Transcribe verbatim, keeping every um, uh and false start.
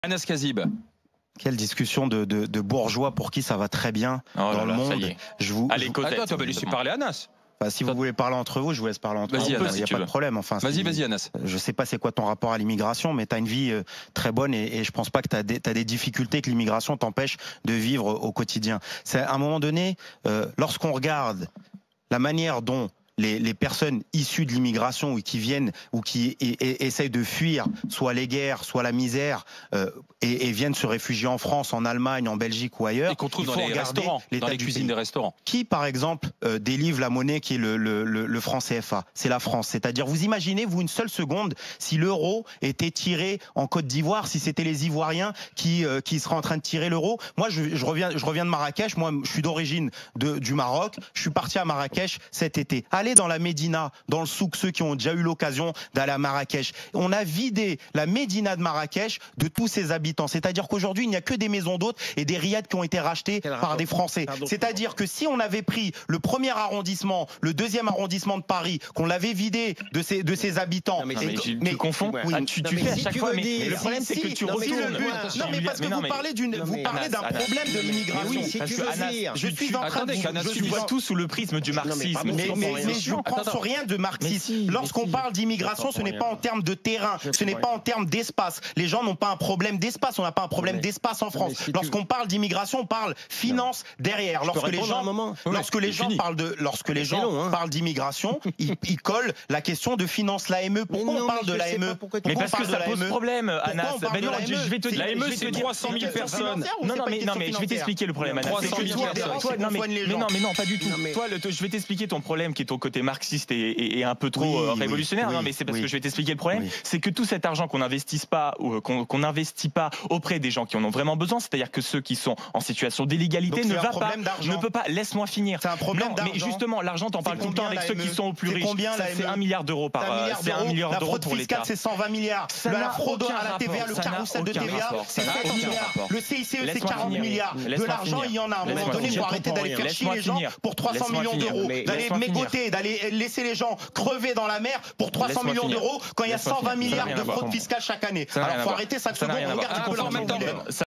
Anas Kazib. Quelle discussion de, de, de bourgeois pour qui ça va très bien oh dans là le là, monde. Je vous, Allez, je vous... Cosette, Attends, tu vas laisser parler Anas. Bah, si vous voulez parler entre vous, je vous laisse parler entre vous. Vas-y, Il Anas, n'y si a tu pas veux. de problème. Enfin, Vas-y, vas-y, Anas. Je sais pas c'est quoi ton rapport à l'immigration, mais tu as une vie euh, très bonne et, et je pense pas que tu as des, t'as des difficultés que l'immigration t'empêche de vivre au quotidien. C'est à un moment donné, euh, lorsqu'on regarde la manière dont Les, les personnes issues de l'immigration ou qui viennent ou qui et, et, essayent de fuir soit les guerres, soit la misère euh, et, et viennent se réfugier en France, en Allemagne, en Belgique ou ailleurs. Et qu'on trouve il dans faut les regarder restaurants, dans les cuisines des restaurants. Qui, par exemple, euh, délivre la monnaie qui est le, le, le, le franc C F A? C'est la France. C'est-à-dire, vous imaginez, vous, une seule seconde, si l'euro était tiré en Côte d'Ivoire, si c'était les Ivoiriens qui, euh, qui seraient en train de tirer l'euro. Moi, je, je, reviens, je reviens de Marrakech. Moi, je suis d'origine de, du Maroc. Je suis parti à Marrakech cet été. Allez dans la Médina, dans le souk, ceux qui ont déjà eu l'occasion d'aller à Marrakech. On a vidé la Médina de Marrakech de tous ses habitants. C'est-à-dire qu'aujourd'hui, il n'y a que des maisons d'hôtes et des riads qui ont été rachetés Quel par rapport des Français. C'est-à-dire que si on avait pris le premier arrondissement, le deuxième arrondissement de Paris, qu'on l'avait vidé de ses, de ses habitants... Non, mais, non, mais, et, tu, mais tu confonds. oui. Ah, tu, tu non, fais à si chaque fois, mais, mais le problème, c'est que tu non, retournes. Non, mais parce que vous parlez d'une, vous parlez d'un problème de l'immigration. Parce que Anas, je suis en train de... Tu vois tout sous le prisme du marxisme. Mais je ne prends sur rien de marxisme. Lorsqu'on parle d'immigration, ce n'est pas en termes de terrain, ce n'est pas en termes d'espace. Les gens n'ont pas un problème d'espace, on n'a pas un problème d'espace en France. Lorsqu'on parle d'immigration, on parle finance derrière. Lorsque les gens, lorsque les gens parlent de, lorsque les gens parlent d'immigration, ils, ils collent la question de finance, l'A M E. Pourquoi on parle de l'A M E? Mais parce que ça pose problème, Anas. Ben non, je vais te dire. L'A M E, c'est trois cent mille personnes. Non, non, mais non, mais je vais t'expliquer le problème, Anas. trois cent mille personnes. Non, mais non, mais non, pas du tout. Toi, je vais t'expliquer ton problème qui est ton côté marxiste et un peu trop révolutionnaire. Oui, non, mais c'est parce oui, que je vais t'expliquer le problème. Oui. C'est que tout cet argent qu'on n'investisse pas, ou qu'on qu'on n'investit pas auprès des gens qui en ont vraiment besoin, c'est-à-dire que ceux qui sont en situation d'illégalité ne va pas, ne peut pas. Laisse-moi finir. C'est un problème d'argent. Mais justement, l'argent, t'en parles tout le temps avec ceux qui sont au plus riches. Combien C'est un milliard d'euros par. C'est un milliard d'euros pour l'État. La fraude fiscale, c'est cent vingt milliards. La fraude à la T V A, le carrousel de T V A, c'est sept milliards. Le C I C E, c'est quarante milliards. De l'argent, il y en a. À un moment donné, il faut arrêter d'aller faire chier les gens pour trois cents millions d'euros, d'aller mégoter, d'aller laisser les gens crever dans la mer pour trois cents millions d'euros quand il y a cent vingt milliards de fraude fiscale chaque année. Alors il faut arrêter cinq secondes, regarde un peu l'argent.